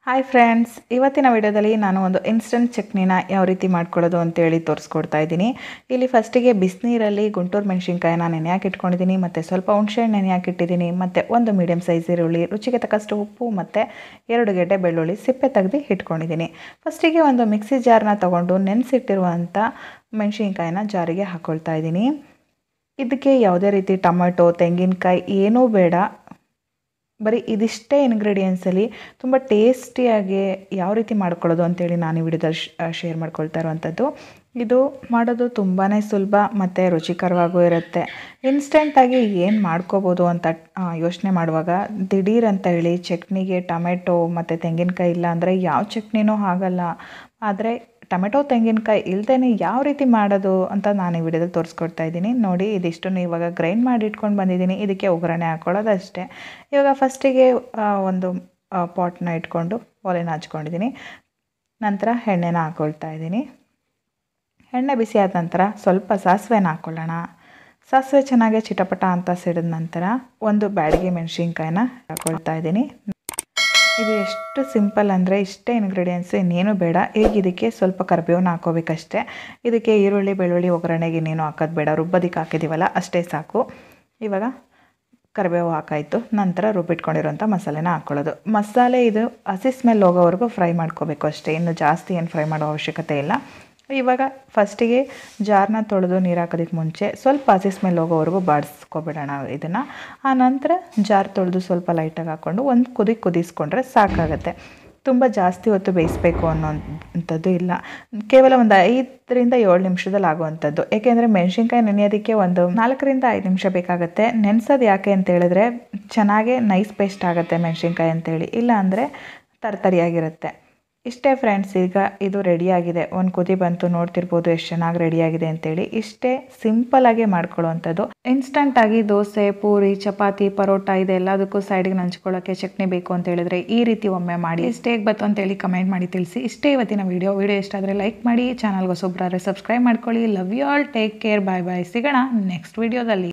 Hi friends, ಇವತ್ತಿನ ವಿಡಿಯೋದಲ್ಲಿ ನಾನು ಒಂದು ಇನ್ಸ್ಟಂಟ್ ಚಟ್ನಿನ ಯಾವ ರೀತಿ ಮಾಡ್ಕೊಳ್ಳೋದು ಅಂತೇಳಿ ತೋರಿಸ್ಕೊಡ್ತಾ ಇದ್ದೀನಿ. ಇಲ್ಲಿ ಫಸ್ಟಿಗೆ ಬಿಸಿನೀರಲ್ಲಿ ಗುಂಟೂರು ಮೆಣಸಿನ್ಕಾಯಿನ ನೆನೆಯಾಗಿ ಇಟ್ಕೊಂಡಿದ್ದೀನಿ, ಮತ್ತು ಸ್ವಲ್ಪ ಹುಣಸೆಹಣ್ಣು ನೆನೆಯಾಗಿ ಇಟ್ಟಿದ್ದೀನಿ, ಮತ್ತು ಒಂದು ಮೀಡಿಯಮ್ ಸೈಜ್ ಈರುಳ್ಳಿ, ರುಚಿಗೆ ತಕ್ಕಷ್ಟು ಉಪ್ಪು, ಮತ್ತು 2 ಗೆಡ್ಡೆ ಬೆಳ್ಳುಳ್ಳಿ ಸಿಪ್ಪೆ ತೆಗೆದು ಇಟ್ಕೊಂಡಿದ್ದೀನಿ. ಫಸ್ಟಿಗೆ ಒಂದು ಮಿಕ್ಸಿ ಜಾರ್ನ ತೊಗೊಂಡು ನೆನೆಸಿಟ್ಟಿರುವಂಥ ಮೆಣಸಿನ್ಕಾಯಿನ ಜಾರಿಗೆ ಹಾಕ್ಕೊಳ್ತಾ ಇದ್ದೀನಿ. ಇದಕ್ಕೆ ಯಾವುದೇ ರೀತಿ ಟೊಮೆಟೊ, ತೆಂಗಿನಕಾಯಿ ಏನೂ ಬೇಡ. ಬರೀ ಇದಿಷ್ಟೇ ಇಂಗ್ರೀಡಿಯೆಂಟ್ಸಲ್ಲಿ ತುಂಬ ಟೇಸ್ಟಿಯಾಗಿ ಯಾವ ರೀತಿ ಮಾಡ್ಕೊಳ್ಳೋದು ಅಂತೇಳಿ ನಾನು ಈ ವಿಡಿಯೋದಲ್ಲಿ ಶೇರ್ ಮಾಡ್ಕೊಳ್ತಾ ಇರುವಂಥದ್ದು. ಇದು ಮಾಡೋದು ತುಂಬಾ ಸುಲಭ ಮತ್ತು ರುಚಿಕರವಾಗೂ ಇರುತ್ತೆ. ಇನ್ಸ್ಟೆಂಟಾಗಿ ಏನು ಮಾಡ್ಕೋಬೋದು ಅಂತ ಯೋಚನೆ ಮಾಡುವಾಗ ದಿಢೀರ್ ಅಂತ ಹೇಳಿ ಚಟ್ನಿಗೆ ಟೊಮೆಟೊ ಮತ್ತು ತೆಂಗಿನಕಾಯಿ ಇಲ್ಲ ಅಂದರೆ ಯಾವ ಚಟ್ನಿನೂ ಆಗಲ್ಲ. ಆದರೆ ಟೊಮೆಟೊ ತೆಂಗಿನಕಾಯಿ ಇಲ್ಲದೇ ಯಾವ ರೀತಿ ಮಾಡೋದು ಅಂತ ನಾನು ಈ ವಿಡಿಯೋದಲ್ಲಿ ತೋರಿಸ್ಕೊಡ್ತಾ ಇದ್ದೀನಿ. ನೋಡಿ, ಇದಿಷ್ಟನ್ನು ಇವಾಗ ಗ್ರೈಂಡ್ ಮಾಡಿ ಇಟ್ಕೊಂಡು ಬಂದಿದ್ದೀನಿ. ಇದಕ್ಕೆ ಒಗ್ಗರಣೆ ಹಾಕ್ಕೊಳ್ಳೋದು ಅಷ್ಟೇ. ಇವಾಗ ಫಸ್ಟಿಗೆ ಒಂದು ಪಾಟ್ನ ಇಟ್ಕೊಂಡು ಒಲೆನ ಹಚ್ಕೊಂಡಿದ್ದೀನಿ. ನಂತರ ಎಣ್ಣೆನ ಹಾಕ್ಕೊಳ್ತಾ ಇದ್ದೀನಿ. ಎಣ್ಣೆ ಬಿಸಿ ಆದ ನಂತರ ಸ್ವಲ್ಪ ಸಾಸಿವೆನ ಹಾಕ್ಕೊಳ್ಳೋಣ. ಸಾಸಿವೆ ಚೆನ್ನಾಗಿ ಚಿಟಪಟ ಅಂತ ಸಿಡಿದ ನಂತರ ಒಂದು ಬ್ಯಾಡಗಿ ಮೆಣಸಿನ್ಕಾಯಿನ ಹಾಕ್ಕೊಳ್ತಾ ಇದ್ದೀನಿ. ಇದು ಎಷ್ಟು ಸಿಂಪಲ್ ಅಂದರೆ ಇಷ್ಟೇ ಇಂಗ್ರೀಡಿಯೆಂಟ್ಸು, ಇನ್ನೇನು ಬೇಡ. ಈಗ ಇದಕ್ಕೆ ಸ್ವಲ್ಪ ಕರಿಬೇವನ್ನ ಹಾಕ್ಕೋಬೇಕಷ್ಟೇ. ಇದಕ್ಕೆ ಈರುಳ್ಳಿ ಬೆಳ್ಳುಳ್ಳಿ ಒಗ್ಗರಣೆಗೆ ಇನ್ನೇನು ಹಾಕೋದು ಬೇಡ, ರುಬ್ಬೋದಕ್ಕೆ ಹಾಕಿದ್ದೀವಲ್ಲ ಅಷ್ಟೇ ಸಾಕು. ಇವಾಗ ಕರಿಬೇವು ಹಾಕಾಯಿತು. ನಂತರ ರುಬ್ಬಿಟ್ಕೊಂಡಿರೋಂಥ ಮಸಾಲೆನ ಹಾಕ್ಕೊಳ್ಳೋದು. ಮಸಾಲೆ ಇದು ಹಸಿ ಸ್ಮೆಲ್ ಹೋಗೋವರೆಗೂ ಫ್ರೈ ಮಾಡ್ಕೋಬೇಕು ಅಷ್ಟೇ, ಇನ್ನು ಜಾಸ್ತಿ ಏನು ಫ್ರೈ ಮಾಡೋ ಅವಶ್ಯಕತೆ ಇಲ್ಲ. ಇವಾಗ ಫಸ್ಟಿಗೆ ಜಾರ್ನ ತೊಳೆದು ನೀರು ಹಾಕೋದಕ್ಕೆ ಮುಂಚೆ ಸ್ವಲ್ಪ ಹಸಿ ಸ್ಮೆಲ್ ಹೋಗೋವರೆಗೂ ಬಾಡಿಸ್ಕೊಬಿಡೋಣ ಇದನ್ನು. ಆ ನಂತರ ಜಾರ್ ತೊಳೆದು ಸ್ವಲ್ಪ ಲೈಟಾಗಿ ಹಾಕ್ಕೊಂಡು ಒಂದು ಕುದಿಸ್ಕೊಂಡ್ರೆ ಸಾಕಾಗುತ್ತೆ. ತುಂಬ ಜಾಸ್ತಿ ಹೊತ್ತು ಬೇಯಿಸಬೇಕು ಅನ್ನೋಂಥದ್ದು ಇಲ್ಲ. ಕೇವಲ ಒಂದು 5ರಿಂದ 7 ನಿಮಿಷದಲ್ಲಿ ಆಗುವಂಥದ್ದು. ಏಕೆಂದರೆ ಮೆಣಸಿನ್ಕಾಯಿ ನೆನೆಯೋದಕ್ಕೆ ಒಂದು 4ರಿಂದ 5 ನಿಮಿಷ ಬೇಕಾಗುತ್ತೆ. ನೆನೆಸೋದು ಯಾಕೆ ಅಂತ ಹೇಳಿದ್ರೆ ಚೆನ್ನಾಗೇ ನೈಸ್ ಪೇಸ್ಟ್ ಆಗುತ್ತೆ ಮೆಣಸಿನ್ಕಾಯಿ ಅಂತೇಳಿ, ಇಲ್ಲ ಅಂದರೆ ತರ್ತರಿಯಾಗಿರುತ್ತೆ. ಇಷ್ಟೇ ಫ್ರೆಂಡ್ಸ್, ಈಗ ಇದು ರೆಡಿಯಾಗಿದೆ. ಒಂದು ಕುದಿ ಬಂತು, ನೋಡ್ತಿರ್ಬೋದು ಎಷ್ಟು ಚೆನ್ನಾಗಿ ರೆಡಿಯಾಗಿದೆ ಅಂತೇಳಿ. ಇಷ್ಟೇ ಸಿಂಪಲ್ಲಾಗಿ ಮಾಡ್ಕೊಳ್ಳೋವಂಥದ್ದು. ಇನ್ಸ್ಟಂಟಾಗಿ ದೋಸೆ, ಪೂರಿ, ಚಪಾತಿ, ಪರೋಟ ಇದೆಲ್ಲದಕ್ಕೂ ಸೈಡಿಗೆ ನಂಚ್ಕೊಳ್ಳೋಕ್ಕೆ ಚಟ್ನಿ ಬೇಕು ಅಂತ ಹೇಳಿದ್ರೆ ಈ ರೀತಿ ಒಮ್ಮೆ ಮಾಡಿ. ಇಷ್ಟೇ ಹೇಗೆ ಬಂತು ಅಂತೇಳಿ ಕಮೆಂಟ್ ಮಾಡಿ ತಿಳಿಸಿ. ಇಷ್ಟೇ ಇವತ್ತಿನ ವಿಡಿಯೋ ಇಷ್ಟ ಆದರೆ ಲೈಕ್ ಮಾಡಿ, ಚಾನಲ್ಗೆ ಹೊಸಬ್ರಾದ್ರೆ ಸಬ್ಸ್ಕ್ರೈಬ್ ಮಾಡ್ಕೊಳ್ಳಿ. Love you all, take care, bye bye. ಸಿಗೋಣ ನೆಕ್ಸ್ಟ್ ವಿಡಿಯೋದಲ್ಲಿ.